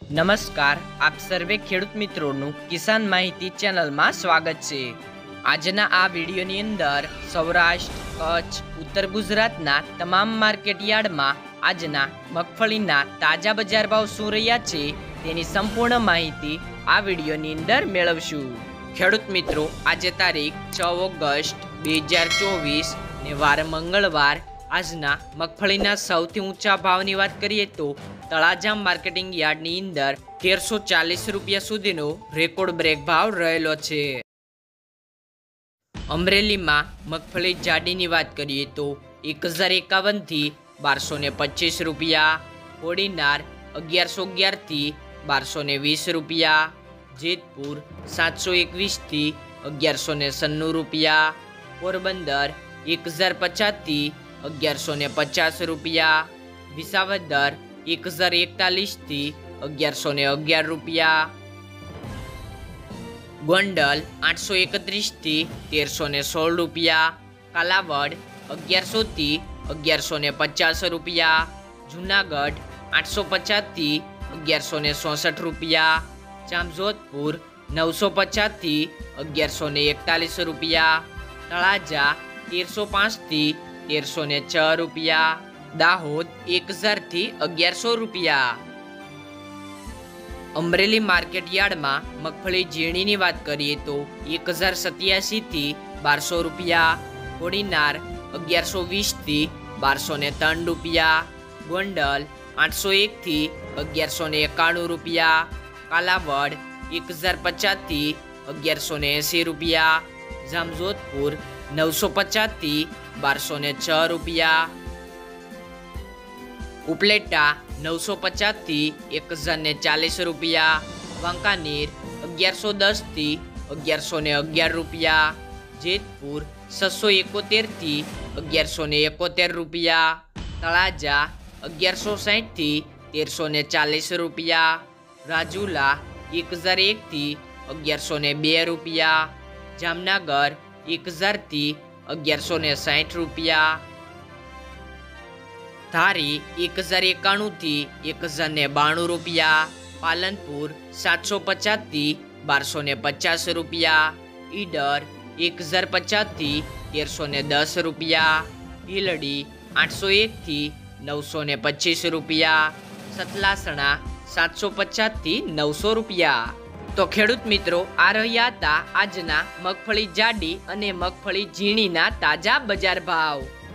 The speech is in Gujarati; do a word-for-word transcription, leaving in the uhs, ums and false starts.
નમસ્કાર, આપ સર્વે ખેડૂત મિત્રોનું કિસાન માહિતી ચેનલમાં સ્વાગત છે। આજના આ વિડીયોની અંદર સૌરાષ્ટ્ર, કચ્છ, ઉત્તર ગુજરાતના તમામ માર્કેટ યાર્ડમાં આજના મગફળીના તાજા બજાર ભાવ શું રહ્યા છે તેની સંપૂર્ણ માહિતી આ વિડીયોની અંદર મેળવશું। ખેડૂત મિત્રો, આજે તારીખ છ ઓગસ્ટ બે હજાર ચોવીસ ને વાર મંગળવાર આજના મગફળીના સૌથી ઊંચા ભાવની વાત કરીએ તો તળાજા માર્કેટિંગ યાર્ડની અંદર તેરસો ચાલીસ રૂપિયા સુધીનો રેકોર્ડ બ્રેક ભાવ રહેલો છે। અમરેલીમાં મગફળી જાડીની વાત કરીએ તો એક હજાર એકાવનથી બારસો ને પચીસ રૂપિયા, કોડીનાર અગિયારસો અગિયારથી બારસો ને વીસ રૂપિયા, જેતપુર સાતસો એકવીસથી અગિયારસો ને સન્નું રૂપિયા, પોરબંદર એક હજાર પચાસથી અગિયારસો ને પચાસ રૂપિયા, વિસાવદર એક હજાર એકતાલીસથી અગિયારસો ને અગિયાર રૂપિયા, ગોંડલ આઠસો એકત્રીસથી તેરસો ને સોળ રૂપિયા, કાલાવડ અગિયારસોથી અગિયારસો ને પચાસ રૂપિયા, જુનાગઢ આઠસો પચાસથી અગિયારસો ને ચોસઠ રૂપિયા, જામજોધપુર નવસો પચાસથી અગિયારસો ને એકતાલીસ રૂપિયા, તળાજા તેરસો પાંચથી તેરસો ને છ રૂપિયા, દાહોદ એક હજારથી અગિયારસો રૂપિયા। અમરેલી માર્કેટ યાર્ડમાં મગફળી ઝીણીની વાત કરીએ તો એક હજાર સત્યાસીથી બારસો રૂપિયા, કોડીનાર અગિયારસો વીસથી બારસો ને ત્રણ રૂપિયા, ગોંડલ આઠસો એકથી અગિયારસો ને એકાણું રૂપિયા, કાલાવડ એક હજાર પચાસથી અગિયારસો ને એંસી રૂપિયા, જામજોધપુર નવસો પચાસથી બારસો ને છ રૂપિયા, ઉપલેટા નવસો પચાસથી એક હજાર ને ચાલીસ રૂપિયા, વાંકાનેર અગિયારસો દસથી અગિયારસો ને અગિયાર રૂપિયા, જેતપુર છસો એકોતેરથી અગિયારસો ને એકોતેર રૂપિયા, તળાજા અગિયારસો સાઠથી તેરસો ને ચાલીસ રૂપિયા, રાજુલા એક હજાર એકથી અગિયારસો ને બે રૂપિયા, જામનગર એક હજારથી અગિયારસો ને સાઠ રૂપિયા, ધારી એક હજાર એકાણુંથી એક હજાર ને બાણું રૂપિયા, પાલનપુર સાતસો પચાસથી બારસો ને પચાસ રૂપિયા, ઈડર એક હજાર પચાસથી તેરસો ને દસ રૂપિયા, ભીલડી આઠસો એકથી નવસો ને પચીસ રૂપિયા, સતલાસણા સાતસો પચાસથી નવસો રૂપિયા। તો ખેડૂત મિત્રો, આ રહ્યા હતા આજના મગફળી જાડી અને મગફળી ઝીણીના તાજા બજાર ભાવ।